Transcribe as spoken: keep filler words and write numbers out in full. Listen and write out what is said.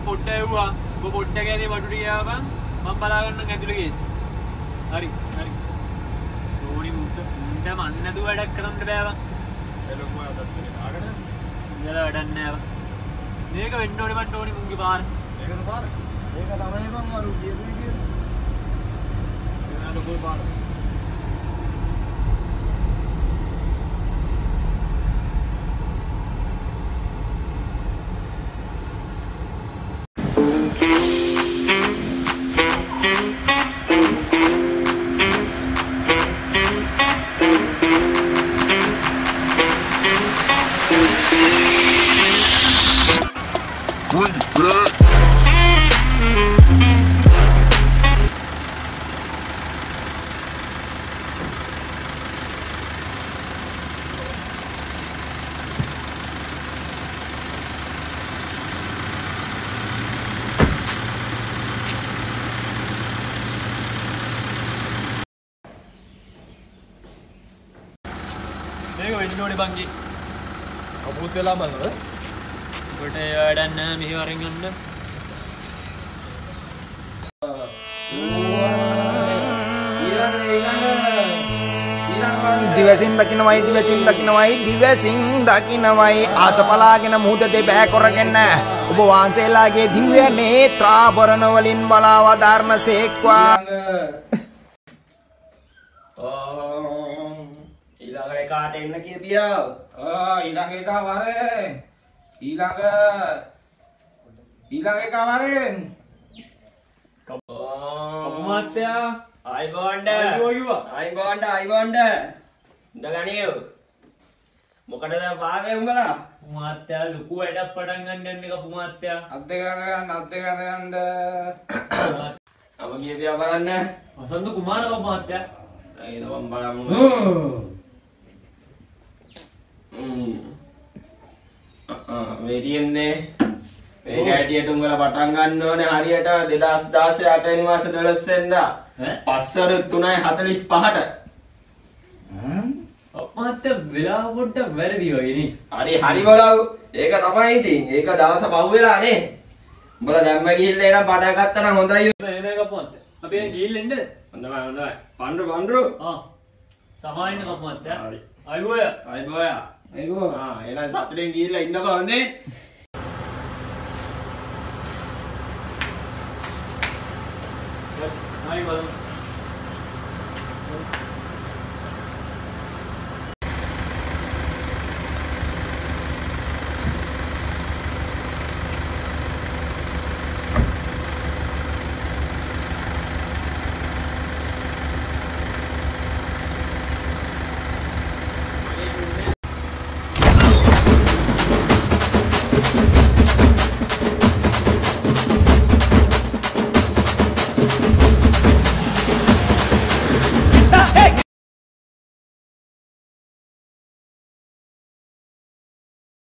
පොට්ට ඇව්වා. ඔබ පොට්ට ගෑනේ වටු ටික ආවම මම බලා ගන්නම් ඇතුළේ කේස්. හරි හරි. ටෝනි මුට්ට මුන්ට මන් නැතුව වැඩක් කරන්න බෑවා. ඒ ලොකු අතත් දෙන්නේ ආගන. ඉඳලා වැඩක් නෑවා. මේක වෙන්න ඕනේ මන් ටෝනි මුන්ගේ පාර. මේකද පාර? මේක තමයි මම අර කියපු විදියට. මේක ලොකු පාර. මේක වෙන්න ඕනේ බංගි. අපුත් වෙලා බලනද? ඔබට වැඩක් නැහැ මෙහි වරෙන් යන්න. දිවසින් දකින්නවයි දිවසින් දකින්නවයි දිවසින් දකින්නවයි ආසපලාගෙන මුහුදේ බෑ කරගෙන ඔබ වහන්සේලාගේ දිව්‍ය නේත්‍රාභරණ වලින් බලාව ධර්මසේක්වා. ඊළඟට කාට එන්න කියපියා? ආ ඊළඟ එක වරේ. ඊළඟ ඊළඟ එක වරේ. කපු මාත්‍යා ආයි බොණ්ඩ. අයියෝ කිව්වා. ආයි බොණ්ඩ ආයි බොණ්ඩ. ඉඳගනියෝ. මොකටද පාවේ උඹලා? මාත්‍යා ලොකු වැඩක් පටන් ගන්න යන්නේ කපු මාත්‍යා. අත් දෙක ගන්න අත් දෙක ගන්න. අප කියපියා බලන්න. වසන්ත කුමාර කපු මාත්‍යා. ඒ නම් බලමු. හ්ම්. අ වෙරියන්නේ මේ ගැටියට උඹලා පටන් ගන්න ඕනේ හරියට දෙදාස් දාසය අට වෙනි මාසේ දොළොස් වෙනිදා. පස්වරු තුනයි හතළිස් පහට. හ්ම්. අප්පාත්‍යා වෙලාව පොඩ්ඩක් වැරදි වගේ නේ. හරි හරි බලව. ඒක තමයි ඉතින්. ඒක දවස පහු වෙලා නේ. උඹලා දැම්ම ගිහිල්ලා එනම් පටන් ගත්තා නම් හොඳයි. නේ නේ කපු මාත්‍යා. අපි එන ගිහිල්ලා එන්නද? හොඳයි හොඳයි. පන්රු පන්රු. ආ. සමායින්න කපු මාත්‍යා. හරි. අයිබෝය. අයිබෝය. අයිබෝ. ආ එහෙනම් සතුටින් ගිහිල්ලා ඉන්නකෝ හොඳේ.